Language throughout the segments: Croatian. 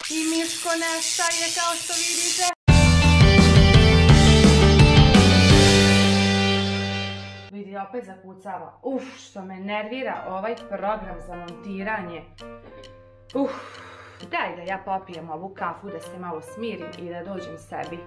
I Miško nestaje kao što vidite. Vidi, opet zakucava. Što me nervira ovaj program za montiranje. Daj da ja popijem ovu kafu da se malo smirim i da dođem sebi.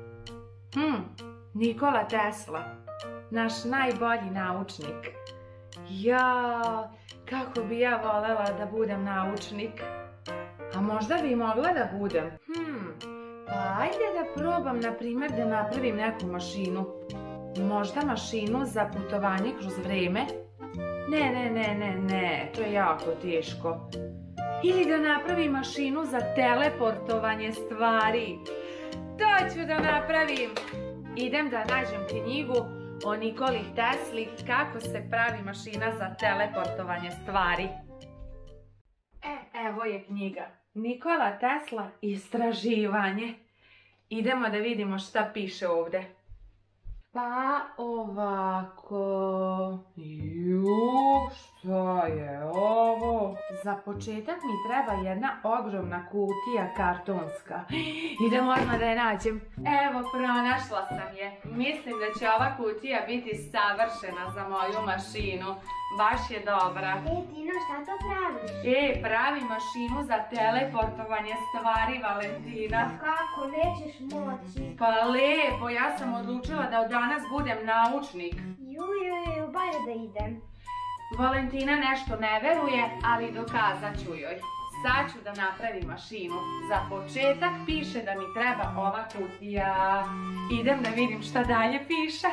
Nikola Tesla, naš najbolji naučnik. Ja, kako bi ja volela da budem naučnik. A možda bi mogla da budem. Pa ajde da probam, na primjer, da napravim neku mašinu. Možda mašinu za putovanje kroz vreme. Ne, to je jako teško. Ili da napravim mašinu za teleportovanje stvari. To ću da napravim. Idem da nađem knjigu o Nikoli Tesli, kako se pravi mašina za teleportovanje stvari. Evo je knjiga. Nikola Tesla, istraživanje. Idemo da vidimo šta piše ovdje. Pa ovako... Šta je ovo? Za početak mi treba jedna ogromna kutija kartonska. Idemo odmah da je nađem. Evo, pronašla sam je. Mislim da će ova kutija biti savršena za moju mašinu. Baš je dobra. Tino, šta to praviš? Pravi mašinu za teleportovanje stvari, Valentina. Kako, nećeš moći? Pa lepo, ja sam odlučila da od danas budem naučnik. Bolje da idem. Valentina nešto ne veruje, ali dokazat ću joj. Sad ću da napravim mašinu. Za početak piše da mi treba ova kutija. Idem da vidim šta dalje piše.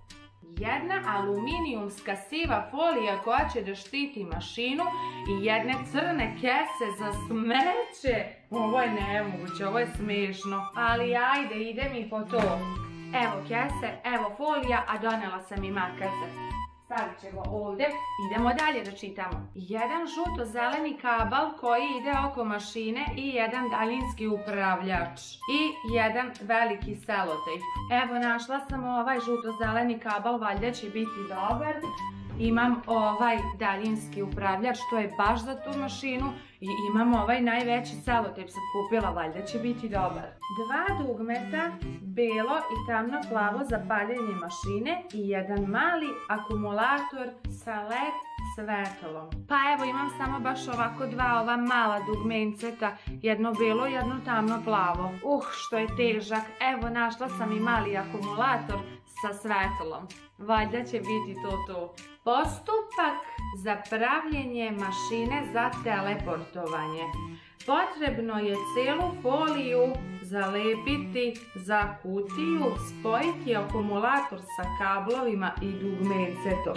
Jedna aluminijumska siva folija koja će da štiti mašinu i jedne crne kese za smeće. Ovo je nemoguće, ovo je smiješno. Ali ajde, idem i po to. Evo kese, evo folija, a donela sam i markace. Stavit ćemo ovdje. Idemo dalje da čitamo. Jedan žuto-zeleni kabel koji ide oko mašine i jedan daljinski upravljač. I jedan veliki selotejp. Evo, našla sam ovaj žuto-zeleni kabel, valjda će biti dobar. Imam ovaj daljinski upravljač, to je baš za tu mašinu. I imam ovaj najveći selotejp, sam kupila, valjda će biti dobar. Dva dugmeta, belo i tamno plavo za paljenje mašine i jedan mali akumulator sa LED svetlom. Pa evo, imam samo baš ovako dva ova mala dugmenceta, jedno belo i jedno tamno plavo. Što je težak. Evo, našla sam i mali akumulator sa svetlom. Valjda će biti to. Postupak za pravljenje mašine za teleportovanje. Potrebno je celu foliju zalepiti za kutiju, spojiti akumulator sa kablovima i dugmencetom.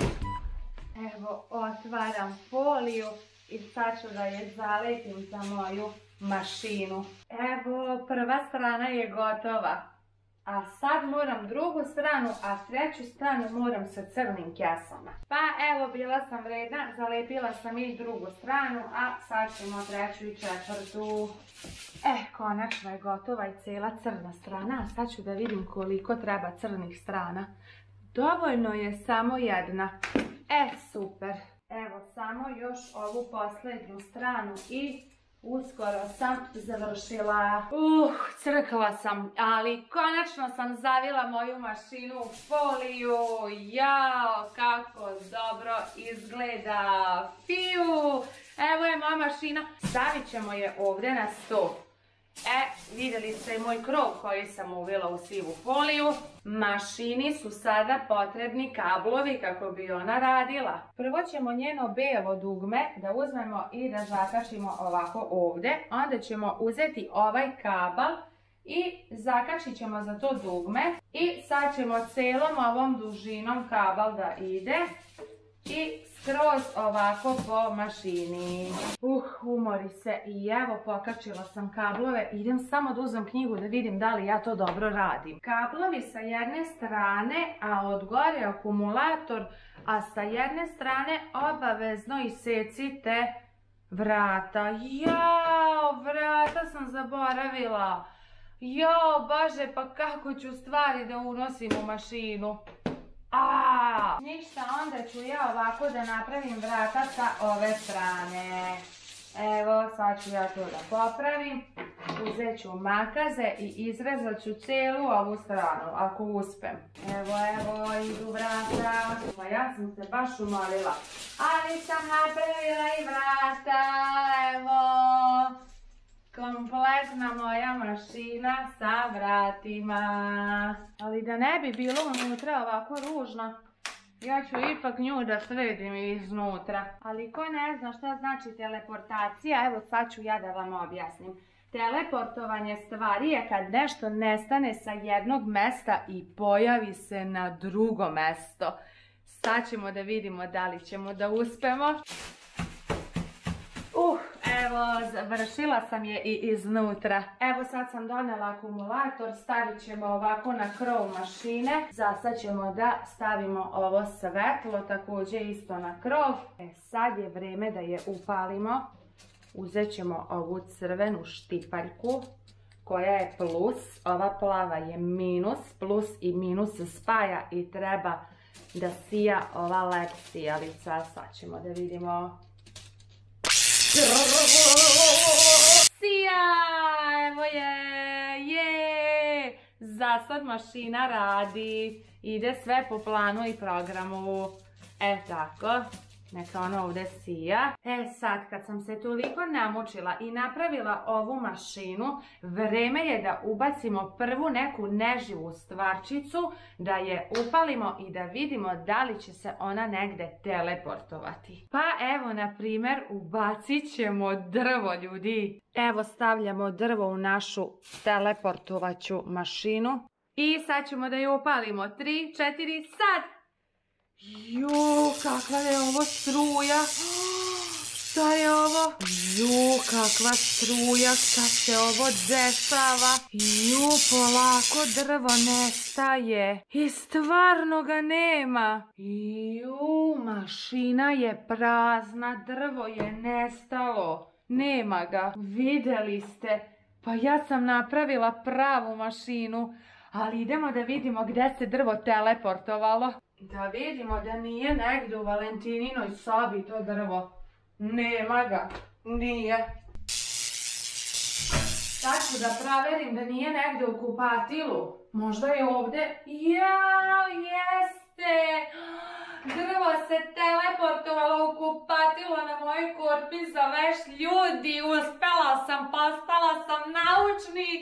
Evo, otvaram foliju i sad ću da je zalepim za moju mašinu. Evo, prva strana je gotova. A sad moram drugu stranu, a treću stranu moram sa crnim kesama. Pa evo, bila sam vredna, zalepila sam i drugu stranu, a sad ćemo treću i četvrtu. Konačno je gotova i cijela crna strana, a sad ću da vidim koliko treba crnih strana. Dovoljno je samo jedna. Super. Evo, samo još ovu posljednju stranu i uskoro sam završila. Crkla sam, ali konačno sam zavila moju mašinu u foliju. Jao, kako dobro izgleda. Fiu, evo je moja mašina. Stavit ćemo je ovdje na sto. Vidjeli ste i moj krov koji sam uvila u sivu foliju. Mašini su sada potrebni kablovi kako bi ona radila. Prvo ćemo njeno belo dugme da uzmemo i da zakačimo ovako ovdje. Onda ćemo uzeti ovaj kabel i zakačit ćemo za to dugme. I sad ćemo celom ovom dužinom kabel da ide i skroz ovako po mašini. Umori se i evo, pokačila sam kablove. Idem samo da uzmem knjigu da vidim da li ja to dobro radim. Kablovi sa jedne strane, a od gore akumulator, a sa jedne strane obavezno isecite vrata. Jao, vrata sam zaboravila. Jao, Bože, pa kako ću stvari da unosim u mašinu? Ništa, onda ću ja ovako da napravim vrata sa ove strane. Evo, sad ću ja to da popravim. Uzet ću makaze i izrezat ću cijelu ovu stranu, ako uspem. Evo, idu vrata. Pa ja sam se baš umorila. Ali sam napravila i vrata. Evo, kompletna moja mašina sa vratima. Ali da ne bi bilo unutra ovako ružno, ja ću ipak nju da sredim iznutra. Ali ko ne zna šta znači teleportacija, evo sad ću ja da vam objasnim. Teleportovanje stvari je kad nešto nestane sa jednog mesta i pojavi se na drugo mesto. Sad ćemo da vidimo da li ćemo da uspemo. Evo, završila sam je i iznutra. Evo sad sam donela akumulator, stavit ćemo ovako na krov mašine. Zasad ćemo da stavimo ovo svetlo, također isto na krov. Sad je vreme da je upalimo. Uzet ćemo ovu crvenu štipaljku koja je plus, ova plava je minus, plus i minus se spaja i treba da sija ova led sijalica. Sad ćemo da vidimo. Sija! Evo je! Zasad mašina radi. Ide sve po planu i programu. Tako. Neka ona ovdje sija. Sad kad sam se toliko namučila i napravila ovu mašinu, vreme je da ubacimo prvu neku neživu stvarčicu, da je upalimo i da vidimo da li će se ona negde teleportovati. Pa evo, na primjer, ubacit ćemo drvo, ljudi. Evo, stavljamo drvo u našu teleportovaću mašinu. I sad ćemo da je upalimo. 3, 4, sad! Ju, kakva je ovo struja. Šta je ovo? Ju, kakva struja, šta se ovo dešava? Ju, polako drvo nestaje. I stvarno ga nema. Ju, mašina je prazna, drvo je nestalo. Nema ga. Vidjeli ste? Pa ja sam napravila pravu mašinu. Ali idemo da vidimo gdje se drvo teleportovalo. Da vidimo da nije negdje u Valentininoj sobi to drvo. Nema ga. Nije. Sad ću da proverim da nije negdje u kupatilu. Možda je ovdje. Jao, jeste! Drvo se teleportovalo u kupatilo na mojoj korpi za veš. Ljudi, uspela sam, postala sam naučnik.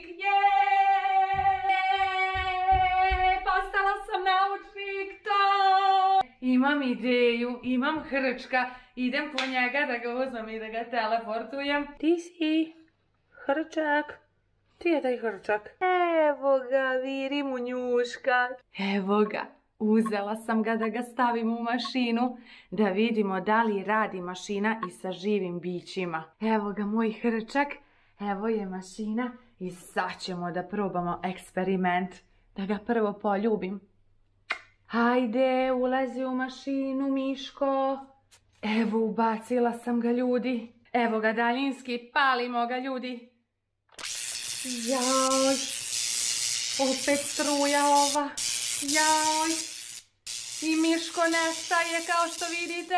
Postala sam naučnik, to! Imam ideju, imam hrčka, idem po njega da ga uzmem i da ga teleportujem. Ti si hrčak. Ti je taj hrčak. Evo ga, viri mu njuška. Evo ga, uzela sam ga da ga stavim u mašinu, da vidimo da li radi mašina i sa živim bićima. Evo ga, moj hrčak, evo je mašina i sad ćemo da probamo eksperiment. Da ga prvo poljubim. Hajde, ulazi u mašinu, Miško. Evo, ubacila sam ga, ljudi. Evo ga daljinski, palimo ga, ljudi. Jaj, opet struja ova. Jaj. I Miško nestaje, kao što vidite.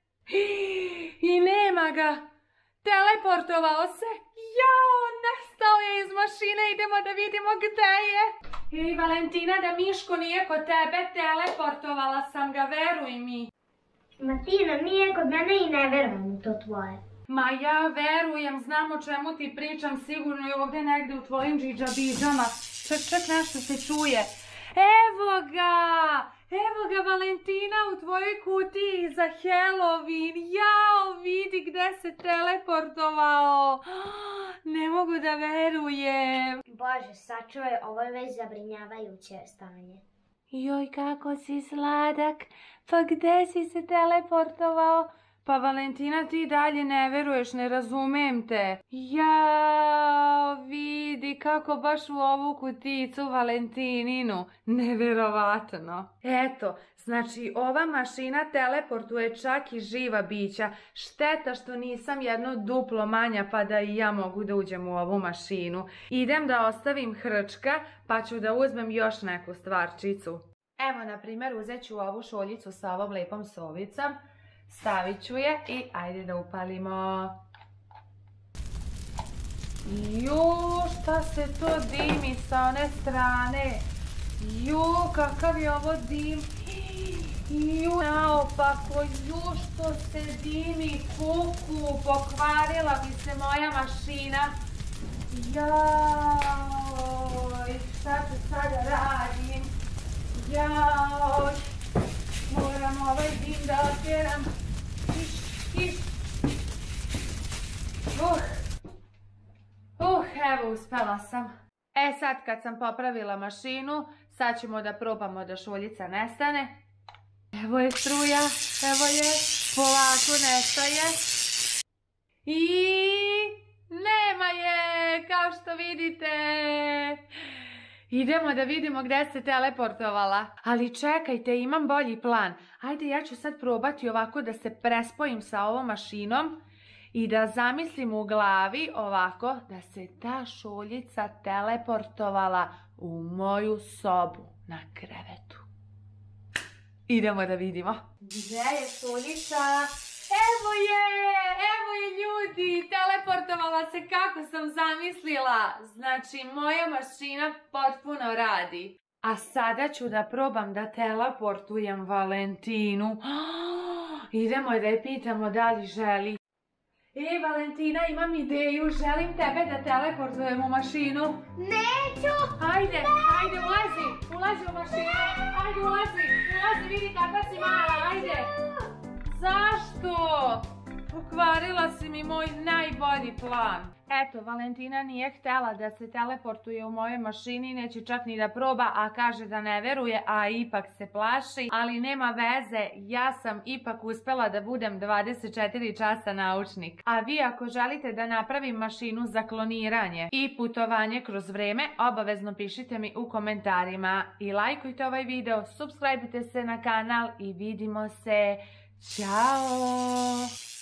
I nema ga. Teleportovao se. Jao, nestao je iz mašine, idemo da vidimo gde je. I Valentina, da Miško nije kod tebe, teleportovala sam ga, veruj mi. Martina, nije kod mene i ne verujem u to tvoje. Ma ja verujem, znam o čemu ti pričam, sigurno je ovdje negdje u tvojim džidžabidžama. Čak nešto se čuje. Evo ga Valentina u tvojoj kutiji za Halloween. Jao, vidi gde se teleportovao. Ne mogu da verujem. Bože, sačuvaj, ovo je već zabrinjavajuće stanje. Joj, kako si sladak. Pa gde si se teleportovao? Pa Valentina, ti dalje ne veruješ, ne razumem te. Jao, vidi kako baš u ovu kuticu Valentininu. Neverovatno. Eto, znači ova mašina teleportuje čak i živa bića. Šteta što nisam jedno duplo manja pa da i ja mogu da uđem u ovu mašinu. Idem da ostavim hrčka pa ću da uzmem još neku stvarčicu. Evo, na primjer, uzet ću ovu šoljicu sa ovom lepom sovicom. Stavit ću je i ajde da upalimo. Ju, šta se to dimi sa one strane? Ju, kakav je ovo dim? Ju, naopako, ju, što se dimi, kuku, pokvarila bi se moja mašina. Jaj, šta ću sada radim? Jaj, moram ovaj dim da otjeram. Evo, uspela sam. Sad kad sam popravila mašinu, sad ćemo da probamo da šoljica nestane. Evo je struja, evo je, polako nestaje. I nema je, kao što vidite. Idemo da vidimo gdje se teleportovala. Ali čekajte, imam bolji plan. Ajde, ja ću sad probati ovako da se prespojim sa ovom mašinom i da zamislim u glavi ovako da se ta šoljica teleportovala u moju sobu na krevetu. Idemo da vidimo. Gdje je šoljica? Evo je ljudi, teleportovala se kako sam zamislila. Znači, moja mašina potpuno radi. A sada ću da probam da teleportujem Valentinu. Idemo da je pitamo da li želi. Valentina, imam ideju, želim tebe da teleportujem u mašinu. Neću! Ajde, ulazi u mašinu. Ajde, ulazi, vidi kakva si mala, ajde. Zašto? Pokvarila si mi moj najbolji plan. Eto, Valentina nije htjela da se teleportuje u mojoj mašini, neće čak ni da proba, a kaže da ne veruje, a ipak se plaši. Ali nema veze, ja sam ipak uspela da budem 24 časa naučnik. A vi ako želite da napravim mašinu za kloniranje i putovanje kroz vreme, obavezno pišite mi u komentarima i lajkujte ovaj video, subscribeujte se na kanal i vidimo se. Ćao!